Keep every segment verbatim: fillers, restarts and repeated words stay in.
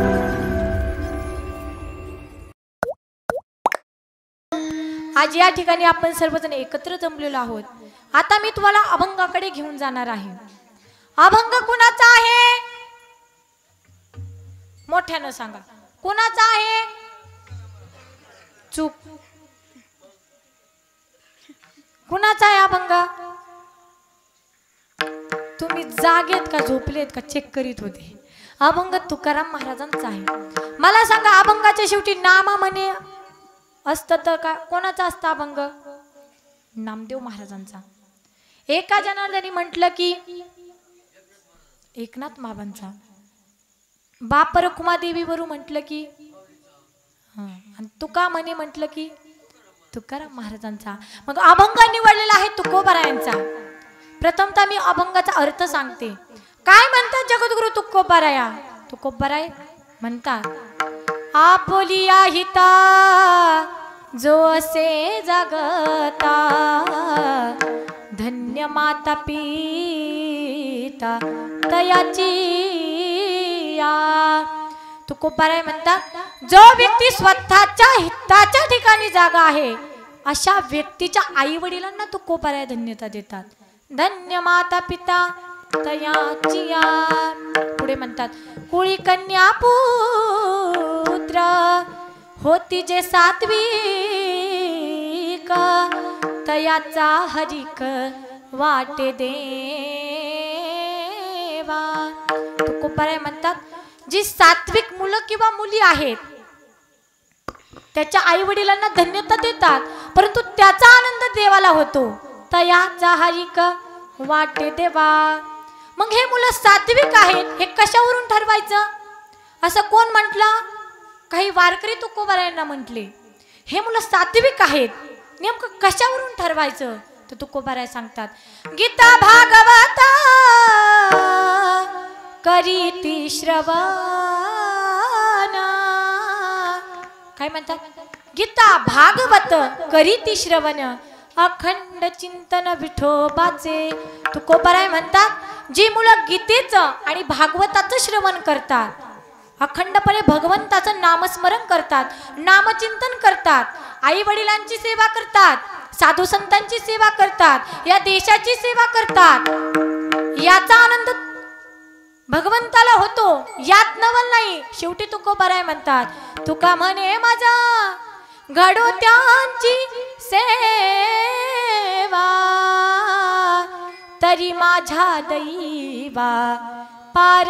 आज या ठिकाणी आपण सर्वजण एकत्र जमलेलो आहोत। आता मी तुम्हाला अभंगाकडे घेऊन जाणार आहे। अभंग कुणाचा आहे? मोठ्यानं सांगा, कुणाचा आहे? चूप। कुणाचा आहे अभंग? तुम्ही जागेत का झोपलेत का चेक करीत होते? अभंग तुकाराम महाराजांचा आहे। मला सांगा, अभंगाच्या शेवटी नामा म्हणे असतं तर का कोणाचा असतं अभंग? नामदेव महाराजांचा। एका जनार्दनी म्हटलं की एकनाथ माबांचा। बाप रखुमादेवी वरून म्हटलं की आणि तुका म्हणे म्हटलं की तुकाराम महाराजांचा। मग अभंग निवडलेला आहे तुकोबारायांचा। प्रथमतः मी अभंगाचा अर्थ सांगते। काय म्हणतात जगद्गुरु तुकोबाराया? तुकोबाराय म्हणतात, आपुलिया हिता जो असे जगता, धन्य माता पिता तयाची या। तुकोबाराय म्हणतात, जो व्यक्ती स्वतःच्या हिताच्या ठिकाणी जागा आहे अशा व्यक्तीच्या आई वडिलांना तुकोबाराय धन्यता देतात। धन्य माता पिता तयाची या। पुढे म्हणतात, कुळी कन्या पुत्र होती जे सात्विक, तयाचा हरिक वाटे देवा। तुकोबाराय म्हणतात, जी सात्विक मुलं किंवा मुली आहेत त्याच्या आई वडिलांना धन्यता देतात, परंतु त्याचा आनंद देवाला होतो। तयाचा हरिक वाटे देवा। मग हे मुलं सात्विक आहेत हे कशावरून ठरवायचं? असं कोण म्हटलं? काही वारकरी तुकोबारायांना म्हटले, हे मुलं सात्विक आहेत नेमकं कशावरून ठरवायचं? तर तुकोबाराय सांगतात, गीता भागवता करीती श्रवण। काय म्हणतात? गीता भागवत करीती श्रवण, अखंड चिंतन विठोबाचे। तुकोबाराय म्हणतात, जी मुलं गीतेचं आणि भागवताचं श्रवण करतात, अखंडपणे भगवंताचं नामस्मरण करतात, नामचिंतन करतात, आई वडिलांची सेवा करतात, साधू संतांची सेवा करतात, या देशाची सेवा करतात, याचा आनंद भगवंताला होतो, यात नवल नाही। शेवटी तुकोबाराय म्हणतात, तुका म्हणे माझा घडो त्यांची सेवा, तरी माझ्या दैवा पार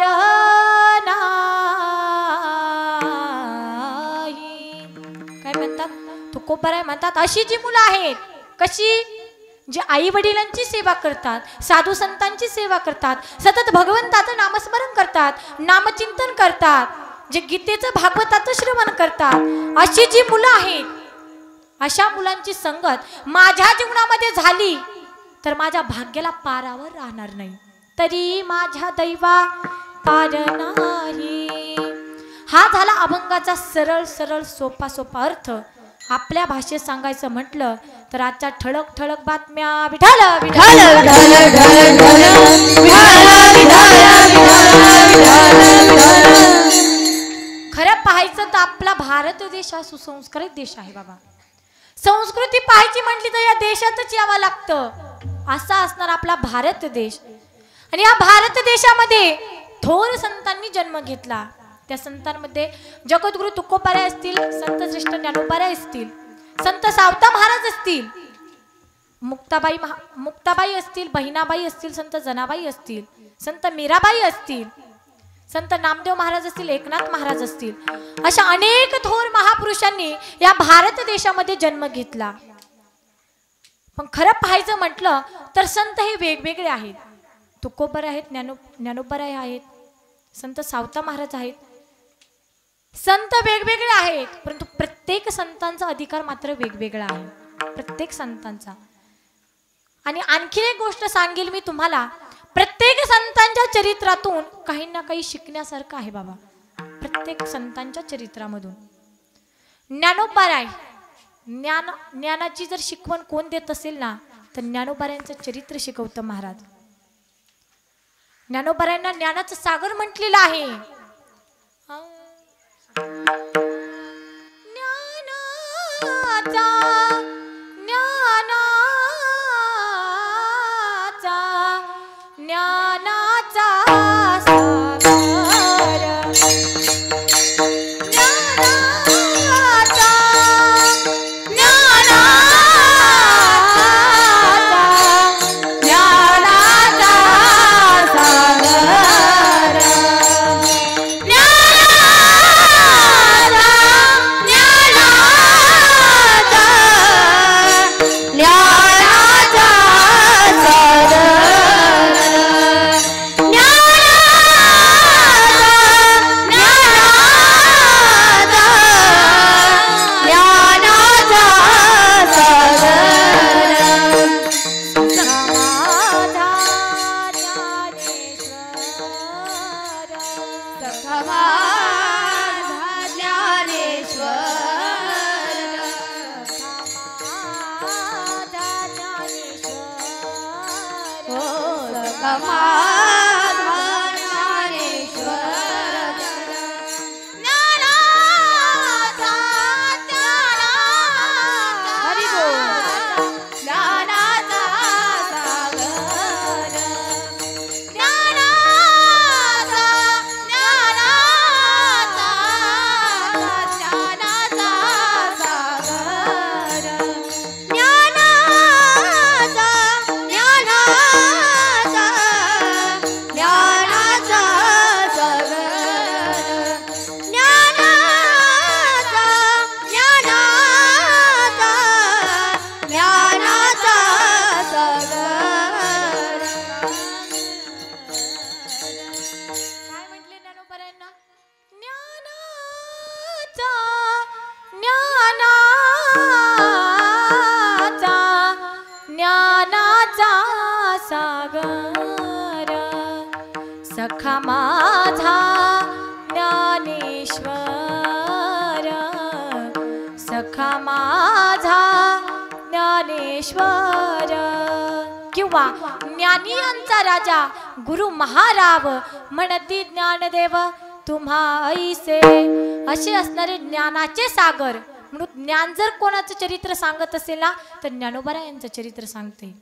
नाही। काय म्हणतात? तुकोबाराय म्हणतात, अशी जी मुलं आहेत, कशी? जे आई वडिलांची सेवा करतात, साधू संतांची सेवा करतात, सतत भगवंताचं नामस्मरण करतात, नामचिंतन करतात, जे गीतेचं भागवताचं श्रवण करतात, अशी जी मुलं आहेत, अशा मुलांची संगत माझ्या जीवनामध्ये झाली तर माझ्या भाग्याला पारावर राहणार नाही, तरी माझ्या दैवा पार नाही। हा झाला अभंगाचा सरळ सरळ सोपा सोपा अर्थ। आपल्या भाषेत सांगायचं म्हटलं तर आजच्या ठळक ठळक बातम्या विठाल विठाल खरं पाहायचं तर आपला भारत देश हा सुसंस्कृत देश आहे बाबा। संस्कृती पाहायची म्हटली तर या देशातच यावं लागतं, असा असणार आपला भारत देश। आणि या भारत देशामध्ये थोर संतांनी जन्म घेतला। त्या संतांमध्ये जगद्गुरु तुकोबाराय असतील, संत श्रेष्ठ ज्ञानोबाराय असतील, संत सावता महाराज असतील, मुक्ताबाई मुक्ताबाई असतील, बहिणाबाई असतील, संत जनाबाई असतील, संत मीराबाई असतील, संत नामदेव महाराज असतील, एकनाथ महाराज असतील, अशा अनेक थोर महापुरुषांनी या भारत देशामध्ये जन्म घेतला। पण खरं पाहायचं म्हटलं तर संत हे वेगवेगळे आहेत। तुकोबाराय आहेत, ज्ञानो ज्ञानोबाराय आहेत, संत सावता महाराज आहेत, संत वेगवेगळे आहेत, परंतु प्रत्येक संतांचा अधिकार मात्र वेगवेगळा आहे, प्रत्येक संतांचा। आणि आणखी एक गोष्ट सांगेल मी तुम्हाला, प्रत्येक संतांच्या चरित्रातून काही ना काही शिकण्यासारखं आहे बाबा। प्रत्येक संतांच्या चरित्रामधून ज्ञानोबाराय ज्ञान ज्ञानाची जर शिकवण कोण देत असेल ना तर ज्ञानोबारायांचं चरित्र शिकवतं महाराज। ज्ञानोबारायांना ज्ञानाचं सागर म्हटलेलं आहे। सखा माझा ज्ञानेश्वर, सखा माझा ज्ञानेश्वर. किंवा ज्ञानियांचा राजा गुरु महाराव म्हणती ज्ञानदेव तुम्हा ऐसे. असे असणारे ज्ञानाचे सागर म्हणून ज्ञान जर कोणाचं चरित्र सांगत असेल ना तर ज्ञानोबा यांचं चरित्र सांगते.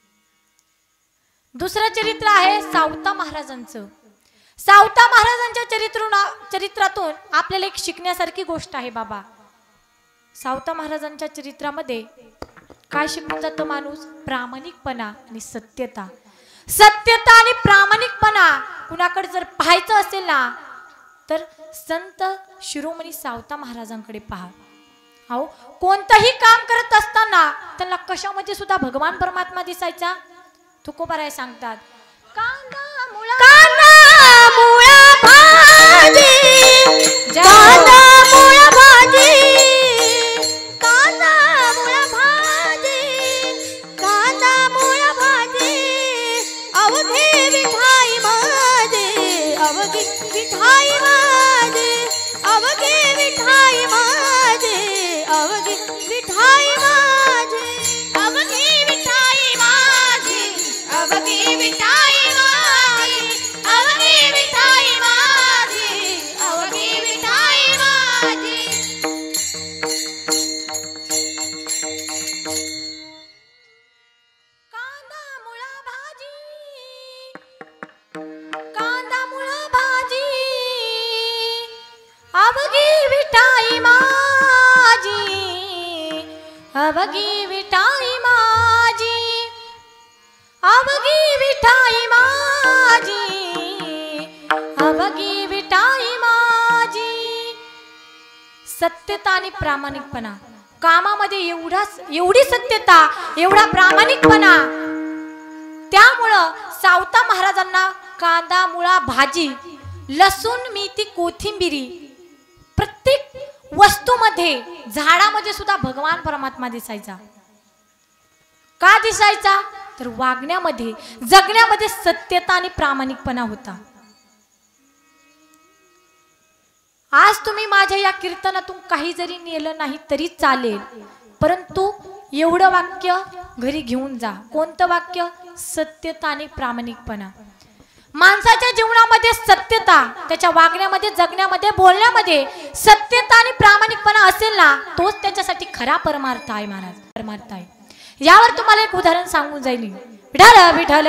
दुसरं चरित्र आहे सावता महाराजांचं. सावता महाराजांच्या चरित्रून चरित्रातून आपल्याला एक शिकण्यासारखी गोष्ट आहे बाबा. सावता महाराजांच्या चरित्रामध्ये काय शिकून जातो माणूस? प्रामाणिकपणा आणि सत्यता. सत्यता आणि प्रामाणिकपणा कुणाकडे जर पाहायचं असेल ना तर संत शिरोमणी सावता महाराजांकडे पहा. अहो कोणतंही काम करत असताना त्यांना कशामध्ये सुद्धा भगवान परमात्मा दिसायचा. तुकोबाराय सांगतात कांदा मुळा कांदा मुळा भाजी, कांदा मुळा भाजी, कांदा मुळा भाजी, कांदा मुळा भाजी, अवघी विठाई माझी, अवघी विठाई माझी, अवघी विठाई माझी, अवघी विठाई माझी, अवघी विठाई माझी, अवघी विठाई माझी, अवघी विठाई माझी, अवघी विठाई माझी. कांदा मुळा भाजी, कांदा मुळा भाजी, अवघी विठाई माझी, अवघी विठाई माझी, अवघी विठाई माझी, अवघी विठाई माझी. सत्यता आणि प्रामाणिकपणा कामामध्ये एवढा एवढी सत्यता एवढा प्रामाणिकपणा. त्यामुळं सावता महाराजांना कांदा मुळा भाजी, लसूण मेथी कोथिंबिरी प्रत्येक वस्तूमध्ये झाडामध्ये सुद्धा भगवान परमात्मा दिसायचा. का दिसायचा? तर वागण्यामध्ये जगण्यामध्ये सत्यता आणि प्रामाणिकपणा होता. आज तुम्ही माझ्या या कीर्तनातून काही जरी नेलं नाही तरी चालेल, परंतु एवढं वाक्य घरी घेऊन जा. कोणतं वाक्य? सत्यता आणि प्रामाणिकपणा. माणसाच्या जीवनामध्ये सत्यता सत्यता त्याच्या वागण्यामध्ये, जगण्यामध्ये, बोलण्यामध्ये सत्यता आणि प्रामाणिकपणा असेल ना, तोच त्याच्यासाठी खरा परमार्थ आहे महाराज, परमार्थ आहे. यावर तुम्हाला एक उदाहरण सांगून जाईल. विठाल विठाल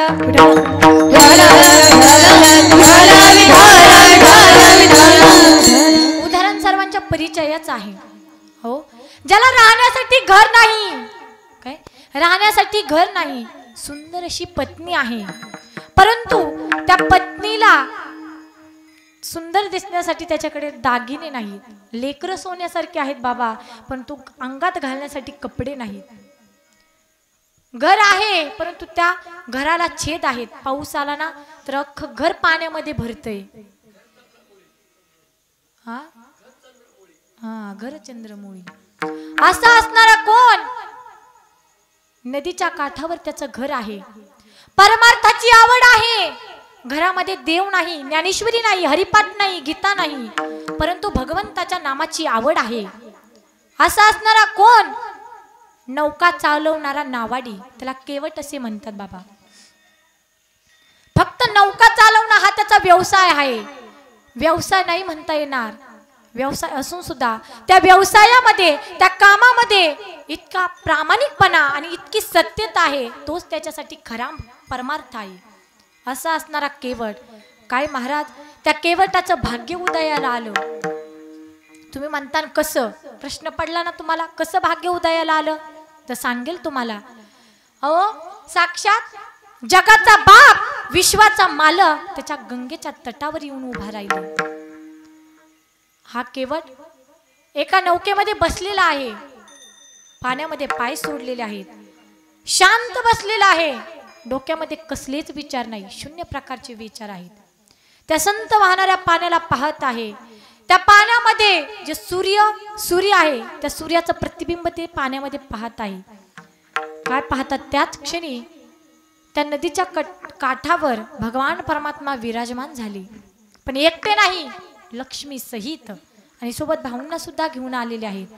उदाहरण सर्वांच्या परिचयाच आहे. हो, ज्याला राहण्यासाठी घर नाही, काय राहण्यासाठी घर नाही, सुंदर अशी पत्नी आहे, परंतु त्या पत्नीला सुंदर दिसण्यासाठी त्याच्याकडे दागिने नाहीत. लेकरं सोन्यासारखे आहेत बाबा, पण तू अंगात घालण्यासाठी कपडे नाहीत. घर आहे परंतु त्या घराला छेद आहेत. पाऊस आला ना तर अख्खं घर पाण्यामध्ये भरतय. हा हा घर चंद्रमुळी. असा असणारा कोण? नदीच्या काठावर त्याचं घर आहे. परमार्थाची आवड आहे. घरामध्ये देव नाही, ज्ञानेश्वरी नाही, हरिपाठ नाही, गीता नाही, परंतु भगवंताच्या नामाची आवड आहे. असा असणारा कोण? नौका चालवणारा नावाडी, त्याला केवट असे म्हणतात बाबा. फक्त नौका चालवणं हा त्याचा व्यवसाय आहे. व्यवसाय नाही म्हणता येणार. व्यवसाय असून सुद्धा त्या व्यवसायामध्ये, त्या कामामध्ये इतका प्रामाणिकपणा आणि इतकी सत्यता आहे, तोच त्याच्यासाठी खरा परमार्थ आहे. असा असणारा केवट. काय महाराज, त्या केवटाचं भाग्य उदयाला आलं. तुम्ही म्हणता कसं? प्रश्न पडला ना तुम्हाला, कसं भाग्य उदयाला आलं? तर सांगेल तुम्हाला. अहो, साक्षात जगाचा बाप, विश्वाचा मालक त्याच्या गंगेच्या तटावर येऊन उभा राहिला. हा केवट एका नौकेमध्ये बसलेला आहे. पाण्यामध्ये पाय सोडलेले आहेत. शांत बसलेला आहे. डोक्यामध्ये कसलेच विचार नाही, शून्य प्रकारचे विचार आहेत. त्या संत वाहणाऱ्या पाण्याला पाहत आहे. त्या पाण्यामध्ये जे सूर्य सूर्य आहे, त्या सूर्याचं प्रतिबिंब ते पाण्यामध्ये पाहत आहे. काय पाहतात? त्याच क्षणी त्या नदीच्या काठावर भगवान परमात्मा विराजमान झाले. पण एकटे नाही, लक्ष्मी सहित आणि सोबत भाऊंना सुद्धा घेऊन आलेले आहेत.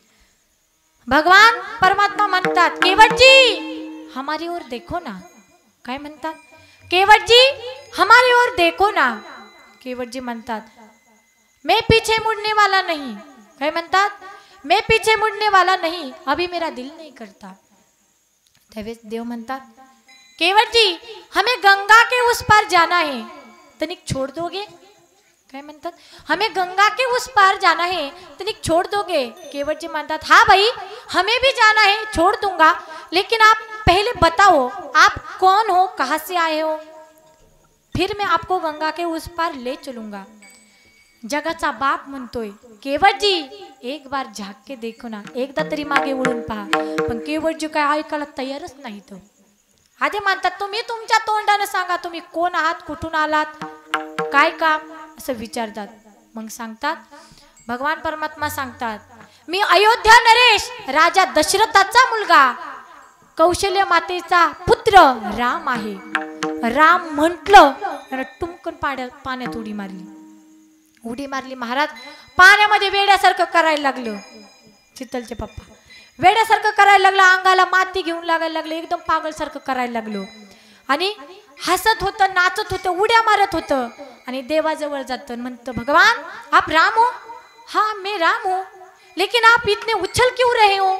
भगवान परमात्मा म्हणतात, केवटजी हमारी ओर देखो ना. काय म्हणतात? केवटजी हमारी ओर देखो ना. केवटजी म्हणतात, मैं पीछे मुड़ने वाला नहीं. काय म्हणतात? मैं पीछे मुड़ने वाला नहीं, अभी मेरा दिल नहीं करता. त्यावेळेस देव म्हणतात, केवटजी हमें गंगा के उस पार जाना है, तनिक छोड़ दोगे? काय म्हणतात? हमें गंगा के उस पार जाना है, तनिक छोड़ दोगे? केवटजी म्हणतात, हाँ भाई हमें भी जाना है, छोड़ दूंगा, लेकिन आप पहले बताओ आप कौन हो, कहाँ से आए हो, फिर मैं आपको गंगा के उस पार ले चलूंगा. जगाचा बाप म्हणतोय, केवटजी एक बार झाक के देखो ना, एकदा तरी मागे वळून पहा. पण केवटजी काय ऐकायला तयारच नाही. तो आधी म्हणतात, तुम्ही तुमच्या तोंडाने सांगा, तुम्ही कोण आहात, कुठून आलात, काय काम, असं विचारतात. मग सांगतात, भगवान परमात्मा सांगतात, मी अयोध्या नरेश राजा दशरथाचा मुलगा, कौशल्य मातेचा पुत्र राम आहे. राम म्हटलं आणि टुमकन पाण्यात पाण्यात उडी मारली. उडी मारली महाराज, पाण्यामध्ये वेड्यासारखं करायला लागलं. चित्तलचे पप्पा वेड्यासारखं करायला लागलं, अंगाला माती घेऊन लागायला लागलं, एकदम पागल सारखं करायला लागलो. आणि हसत होतं, नाचत होतं, उड्या मारत होतं. आणि देवाजवळ जातं, म्हणतं, भगवान आप राम हो? हाँ मैं राम हूं, लेकिन आप इतने उछल क्यों रहे हो?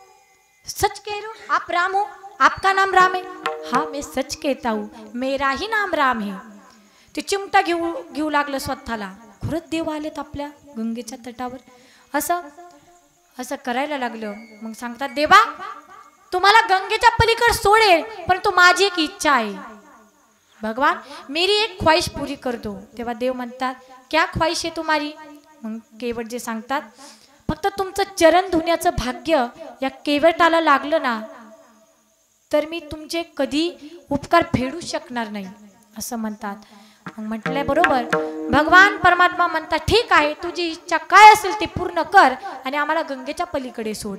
सच कह रहे हो आप राम हो? आपका नाम राम है? हाँ मैं सच कहता हूँ, मेरा ही नाम राम है. ते चिमटा घेऊ घेऊ लागलं स्वतःला. खरंच देव आलेत आपल्या गंगेच्या तटावर. असं असं करायला लागलं. मग सांगतात, देवा तुम्हाला गंगेच्या पलीकडे सोडेल, परंतु माझी एक इच्छा आहे. भगवान मेरी एक ख्वाहिश पूरी कर दो. तेव्हा देव म्हणतात, क्या ख्वाहिश आहे तुम्हारी? मग केवट जे सांगतात, फक्त तुमचं चरण धुण्याचं भाग्य या केवटाला लागलं ना, तर मी तुमचे कधी उपकार फेडू शकणार नाही, असं म्हणतात. मग म्हटलंय बरोबर. भगवान परमात्मा म्हणतात, ठीक आहे, तुझी इच्छा काय असेल ते पूर्ण कर आणि आम्हाला गंगेच्या पलीकडे सोड.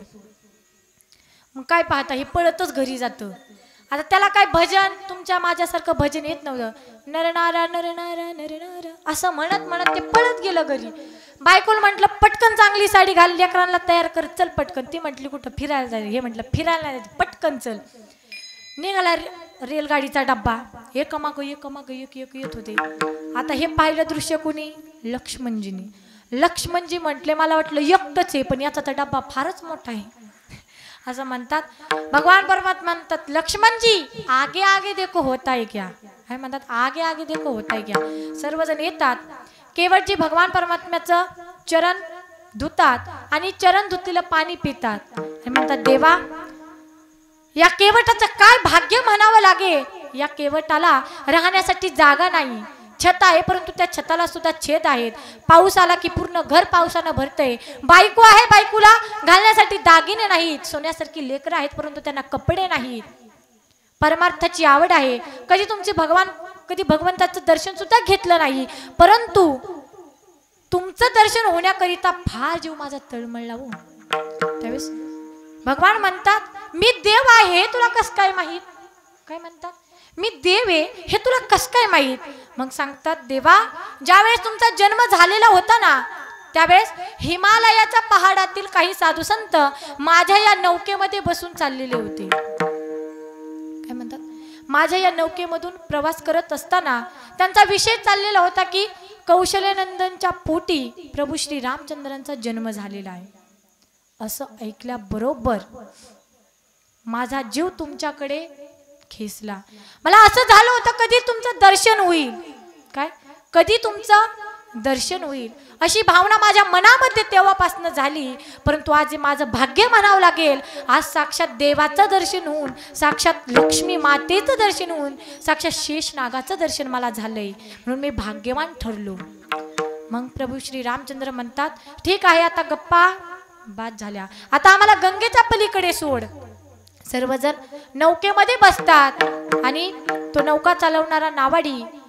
मग काय पाहता, हे पळतच घरी जातं. आता त्याला काय भजन, तुमच्या माझ्यासारखं भजन येत नव्हतं. नरनारा नरनारा नरनारा असं म्हणत म्हणत ते पळत गेलं घरी. बायकोला म्हटलं, पटकन चांगली साडी घाल, लेकरांना तयार कर, चल पटकन. ती म्हटली, कुठं फिरायला जायचं? हे म्हटलं, फिरायला जायचं, पटकन चल. निघाला रेलगाडीचा डब्बा एक माग एक माग एक एक येत होते. आता हे पाहिलं दृश्य कुणी? लक्ष्मणजींनी. लक्ष्मणजी म्हटले मला वाटलं एकटंच आहे, पण याचा तर डब्बा फारच मोठा आहे असं म्हणतात. भगवान परमात्मा म्हणतात लक्ष्मणजी आगे आगे देखो होता है क्या, काय म्हणतात आगे आगे देखो होता है क्या. सर्वजण येतात. केवटजी भगवान परमात्म्याचं चरण धुतात आणि चरण धुतलेलं पाणी पितात आणि म्हणतात देवा या केवटाचं काय भाग्य म्हणावं लागेल. या केवटाला राहण्यासाठी जागा नाही, छत आहे परंतु त्या छताला सुद्धा छेद आहेत. पाऊस आला की पूर्ण घर पावसानं भरतंय. बायको आहे, बायकोला घालण्यासाठी दागिने नाहीत. सोन्यासारखी लेकरं आहेत परंतु त्यांना कपडे नाहीत. परमार्थाची आवड आहे. कधी तुमचे भगवान कधी भगवंताचं दर्शन सुद्धा घेतलं नाही, परंतु तुमचं दर्शन होण्याकरिता फार जीव माझा तळमळला हो. त्यावेळेस भगवान म्हणतात मी देव आहे हे तुला कस काय माहीत. काय म्हणतात मी देव आहे हे तुला कस काय माहीत. मग सांगतात देवा ज्यावेळेस तुमचा जन्म झालेला होता ना त्यावेळेस हिमालयाच्या पहाडातील काही साधू संत माझ्या या नौकेमध्ये बसून चाललेले होते. काय म्हणतात माझ्या या नौकेमधून प्रवास करत असताना त्यांचा विषय चाललेला होता की कौशल्यनंदनच्या पोटी प्रभू श्री रामचंद्रांचा जन्म झालेला आहे. असं ऐकल्याबरोबर माझा जीव तुमच्याकडे खेचला. मला असं झालं होतं कधी तुमचं दर्शन होईल, काय कधी तुमचं दर्शन होईल अशी भावना माझ्या मनामध्ये तेव्हापासून झाली. परंतु आज माझं भाग्य म्हणावं लागेल. आज साक्षात देवाचं दर्शन होऊन, साक्षात लक्ष्मी मातेचं दर्शन होऊन, साक्षात शेष नागाचं दर्शन मला झालंय म्हणून मी भाग्यवान ठरलो. मग प्रभू श्री रामचंद्र म्हणतात ठीक आहे आता गप्पा बाद झाल्या, आता आम्हाला गंगेच्या पलीकडे सोड. सर्वजण नौकेमध्ये बसतात आणि तो नौका चालवणारा नावाडी